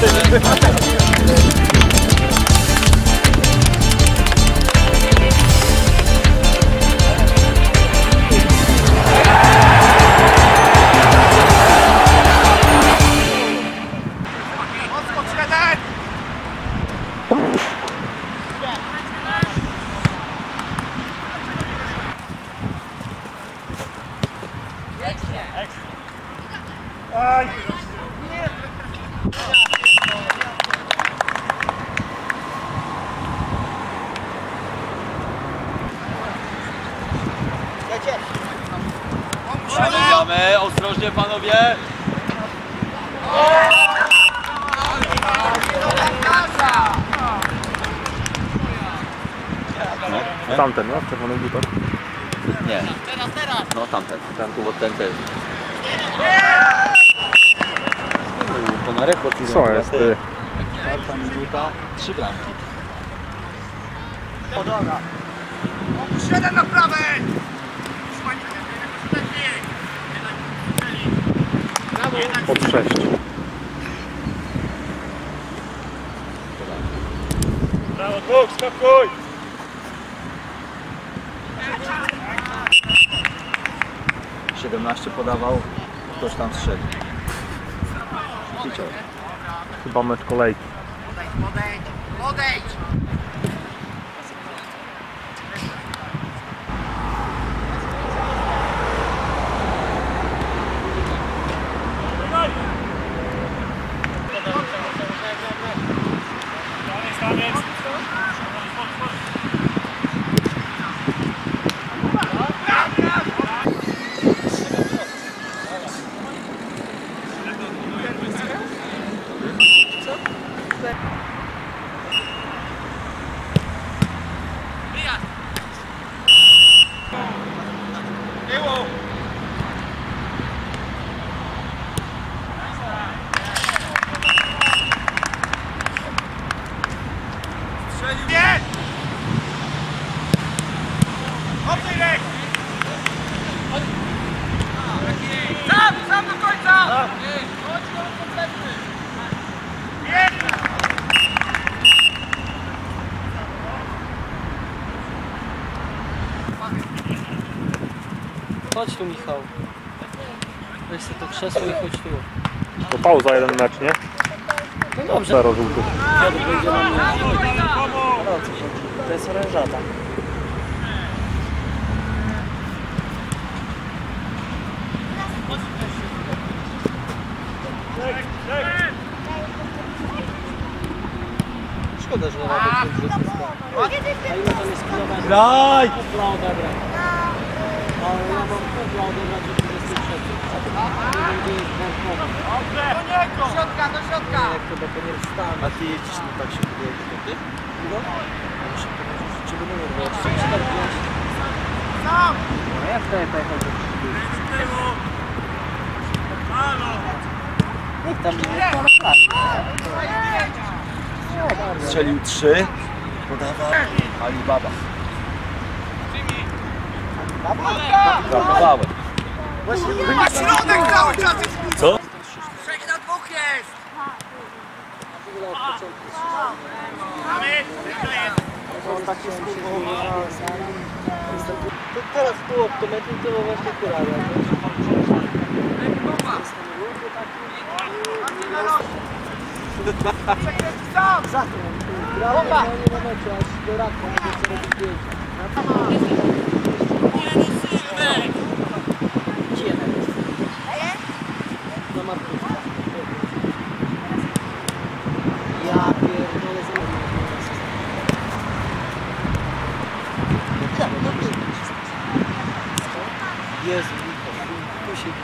Przebijamy, ostrożnie panowie! Tamten, no? W czerwonych butach? Nie. No tamten. Ten tu, bo ten też. To na rekord. Co jest ty? Czwarta minuta, 3 bramki. O dobra. Opuść jeden na prawej! Pod 6. Brawo, dwóch, skakuj! Podawał, ktoś tam strzelił. Chyba mecz kolejki. Podejdź! Sam do końca! Chodź tu, Michał. Weź sobie to krzesło i chodź tu. To pauza jeden mecz, nie? No dobrze. 0 żółtych. Piotr będzie na mnie. No co chodzi? To jest orężata. Szkoda, że Radek nie wszystko. A ile tam jest kilometrów? Graj! Dla odebrać. Ale ja mam dla odebrać do 23. Gdzie jest Berkowa? Do środka, do środka! Jak to do nie wstanie. A ty jedziesz tak się wydaje, to ty? No? Muszę powiedzieć, czy by numer było 340. Sam! No ja wtedy pojechał do 30. Niech tam nie ma flagi. Strzelił 3. Podawał Alibaba. Zapowałem. Na środek cały czas jest! Co? 3 na 2 jest! Teraz było optometry, to właśnie kurala. Za to grałem na mecie, aż do raka, aby co robić zdjęcia. Gdzie jest? Na markówce. Ja pierdolę za mną. Jezu, tu się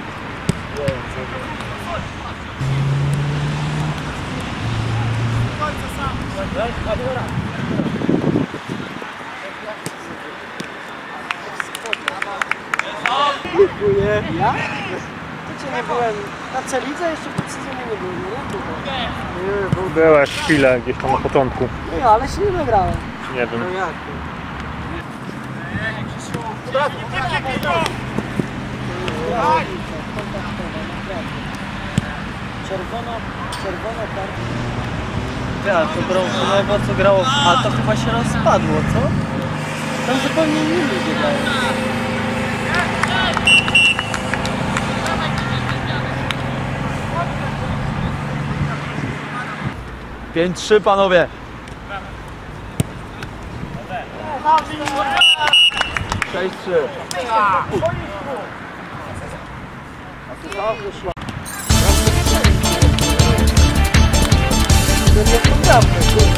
dziękuję. Ja? To cię nie byłem. Na Celidze jeszcze pod sezonie nie byłem, nie? Byłeś chwilę gdzieś tam na początku. No ale się nie nagrałem. Nie wiem. No jak? Czerwona karta. Ja, to brązowe co grało, a to chyba się rozpadło, co? Tam zupełnie inni ludzie grają. 5-3 panowie. 6-3. To nie jest poprawne.